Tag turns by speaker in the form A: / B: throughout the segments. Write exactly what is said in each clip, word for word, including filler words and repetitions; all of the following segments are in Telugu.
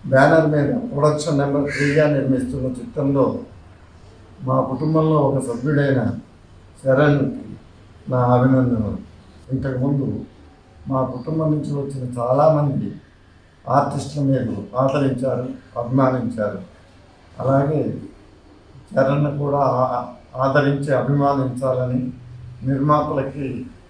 A: బ్యానర్ మీద ప్రొడక్షన్ నెంబర్ త్రీగా నిర్మిస్తున్న చిత్రంలో మా కుటుంబంలో ఒక సభ్యుడైన శరణ్కి నా అభినందనలు. ఇంతకుముందు మా కుటుంబం నుంచి వచ్చిన చాలామంది ఆర్టిస్టుల మీద ఆదరించారు, అభిమానించారు. అలాగే చరణ్ కూడా ఆదరించి అభిమానించాలని నిర్మాతలకి,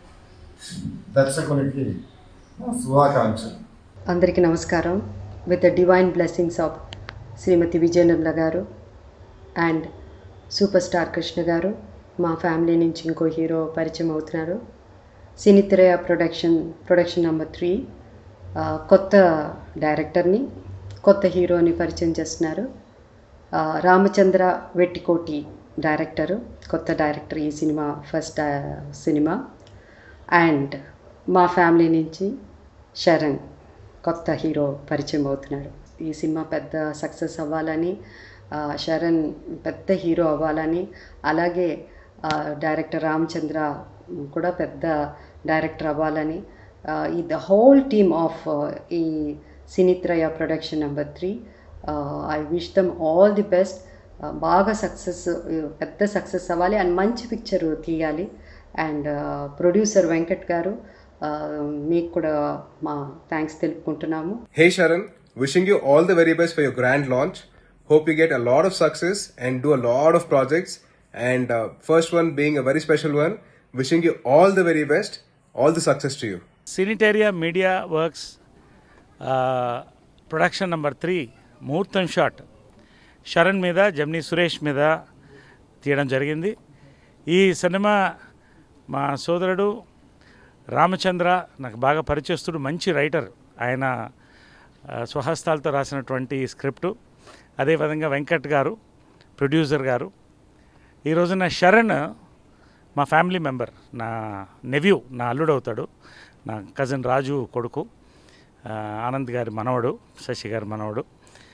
A: దర్శకునికి నా శుభాకాంక్షలు.
B: అందరికీ నమస్కారం. With the divine blessings of Shrimati Vijaya Nirmala garu and super star Krishna గారు, మా ఫ్యామిలీ నుంచి ఇంకో హీరో పరిచయం అవుతున్నారు. Sinitraya production production number three కొత్త డైరెక్టర్ని, కొత్త హీరోని పరిచయం చేస్తున్నారు. రామచంద్ర వెట్టికోటి డైరెక్టరు, కొత్త డైరెక్టర్ ఈ సినిమా ఫస్ట్ సినిమా. అండ్ మా ఫ్యామిలీ నుంచి శరణ్ కొత్త హీరో పరిచయం అవుతున్నాడు. ఈ సినిమా పెద్ద సక్సెస్ అవ్వాలని, శరణ్ పెద్ద హీరో అవ్వాలని, అలాగే డైరెక్టర్ రామచంద్ర కూడా పెద్ద డైరెక్టర్ అవ్వాలని, ఈ ద హోల్ టీమ్ ఆఫ్ ఈ Sinitraya production number three I wish them all the best. బాగా సక్సెస్, పెద్ద సక్సెస్ అవ్వాలి అండ్ మంచి పిక్చర్ తీయాలి. అండ్ ప్రొడ్యూసర్ వెంకట్ గారు, మీకు కూడా మా థ్యాంక్స్ తెలుపుకుంటున్నాము.
C: Hey Sharan, wishing you all the very best for your grand launch. Hope you get a lot of success and do a lot of projects. And uh, first one being a very special one, wishing you all the very best, all the success to you.
D: Ciniteria Media Works uh, production number three, ముహూర్తం షాట్ శరణ్ మీద, జమ్ని సురేష్ మీద తీయడం జరిగింది. ఈ సినిమా మా సోదరుడు రామచంద్ర నాకు బాగా పరిచయస్తుడు, మంచి రైటర్. ఆయన స్వహస్తాలతో రాసినటువంటి స్క్రిప్టు. అదేవిధంగా వెంకట్ గారు ప్రొడ్యూసర్ గారు. ఈ రోజున శరణ్ మా ఫ్యామిలీ మెంబర్, నా నెవ్యూ, నా అల్లుడు అవుతాడు, నా కజిన్ రాజు కొడుకు, ఆనంద్ గారి మనవడు, శశి గారి మనవడు.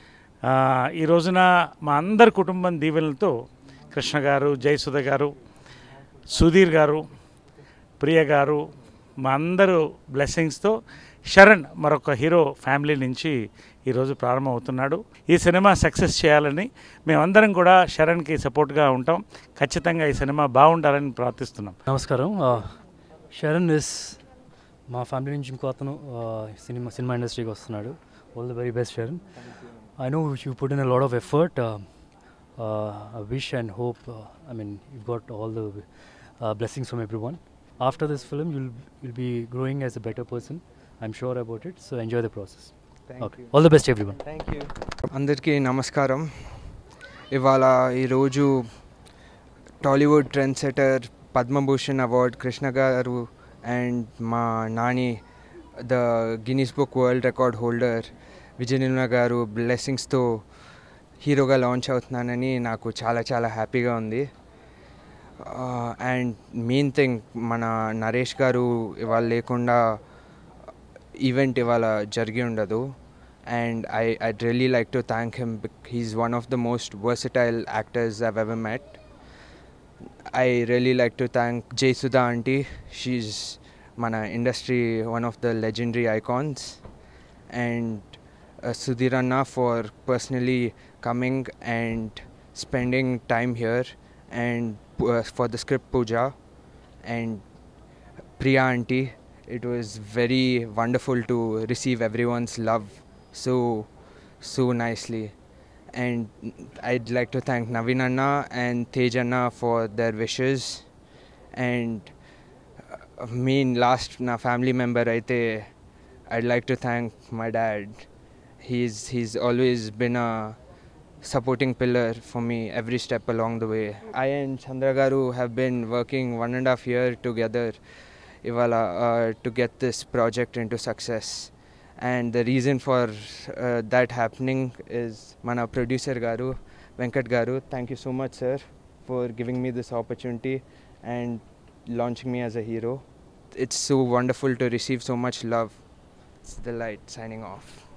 D: ఈ రోజున మా అందరి కుటుంబం దీవెనలతో కృష్ణ గారు, జయసుధ గారు, సుధీర్ గారు, ప్రియ గారు, మా అందరూ బ్లెస్సింగ్స్తో శరణ్ మరొక హీరో ఫ్యామిలీ నుంచి ఈరోజు ప్రారంభమవుతున్నాడు. ఈ సినిమా సక్సెస్ చేయాలని మేమందరం కూడా శరణ్కి సపోర్ట్గా ఉంటాం. ఖచ్చితంగా ఈ సినిమా బాగుండాలని ప్రార్థిస్తున్నాం.
E: నమస్కారం. శరణ్ ఇస్ మా ఫ్యామిలీ నుంచి ఇంకో అతను సినిమా సినిమా ఇండస్ట్రీకి వస్తున్నాడు. All the very best Sharan. I know you put in a lot of effort. Uh, uh, I wish and hope, uh, I mean, you've got all the uh, blessings from everyone. After this film, you'll you'll be growing as a better person. I'm sure about it. So enjoy the process.
F: Thank
E: okay.
F: you.
E: All the best, everyone.
F: Thank you. అందరికీ నమస్కారం. ఇవాళ ఈరోజు Tollywood trend setter, Padma Bhushan award Krishna garu and మా Nani, the Guinness book world record holder Vijaya Nirmala garu బ్లెస్సింగ్స్తో హీరోగా లాంచ్ అవుతున్నానని నాకు చాలా చాలా హ్యాపీగా ఉంది. అండ్ మెయిన్ థింగ్, మన నరేష్ గారు ఇవాళ లేకుండా ఈవెంట్ ఇవాళ జరిగి ఉండదు. And I I'd really like to thank him. He's one of the most versatile actors I've ever met. I really like to thank Jayasudha aunty. She's మన industry one of the legendary icons. And Uh, Sudhir Anna for personally coming and spending time here, and uh, for the script puja, and Priya auntie. It was very wonderful to receive everyone's love so so nicely. And I'd like to thank Naveen Anna and Tej Anna for their wishes. And uh, me last na family member aithe, I'd like to thank my dad. He's he's always been a supporting pillar for me every step along the way. I and Chandra Garu have been working one and a half year together Ivala uh, to get this project into success. And the reason for uh, that happening is mana producer Garu, Venkat Garu. Thank you so much, sir, for giving me this opportunity and launching me as a hero. It's so wonderful to receive so much love. It's the light signing off.